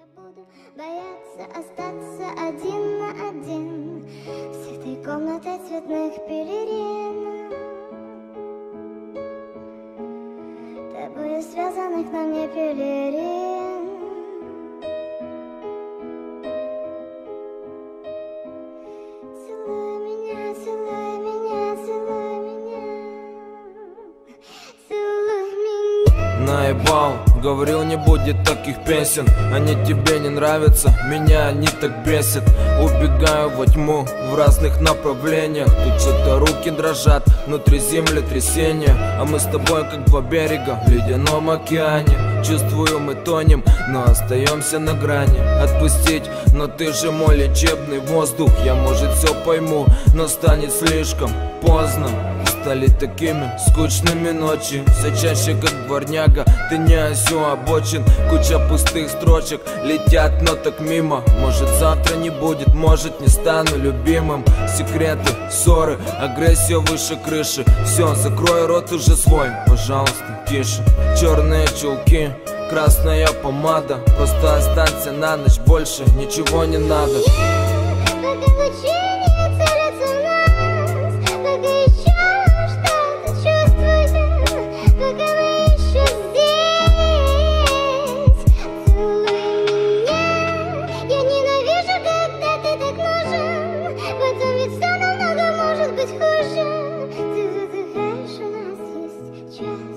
буду бояться остаться один на один с этой комнатой цветных пелерин, тобою связанных на мне пелерин. Целуй меня, целуй меня, целуй меня, целуй меня. Наебал, говорил, не будет таких песен. Они тебе не нравятся, меня они так бесят. Убегаю во тьму в разных направлениях. Тут что-то руки дрожат, внутри землетрясения. А мы с тобой как два берега в ледяном океане. Чувствую, мы тонем, но остаемся на грани. Отпустить, но ты же мой лечебный воздух. Я, может, все пойму, но станет слишком поздно. Стали такими скучными ночи, все чаще как дворняга. Ты не осю обочин, куча пустых строчек летят, но так мимо. Может, завтра не будет, может, не стану любимым. Секреты, ссоры, агрессия выше крыши. Все, закрой рот уже свой, пожалуйста, тише. Черные чулки, красная помада. Просто останься на ночь, больше ничего не надо. Пока лучи не целятся в нас, пока еще что-то чувствую, пока мы еще здесь. Целуй меня, я ненавижу, когда ты так нужен, потом ведь все намного может быть хуже. Ты задыхаешь, у нас есть час.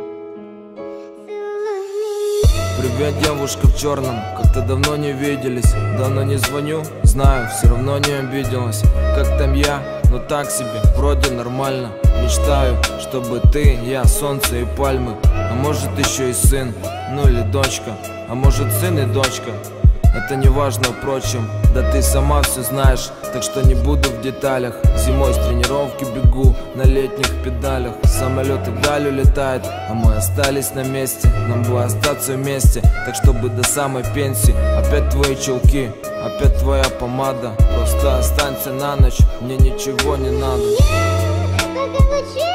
Целуй меня. Привет, девушка в черном, как-то давно не виделись. Давно не звоню, знаю, все равно не обиделась. Как там я? Ну так себе, вроде нормально. Мечтаю, чтобы ты, я, солнце и пальмы. А может еще и сын, ну или дочка. А может сын и дочка. Это не важно, впрочем, да ты сама все знаешь. Так что не буду в деталях. Зимой с тренировки бегу на летних педалях. Самолеты вдаль улетают, а мы остались на месте. Нам бы остаться вместе, так чтобы до самой пенсии. Опять твои чулки, опять твоя помада. Просто останься на ночь, мне ничего не надо. Пока лучи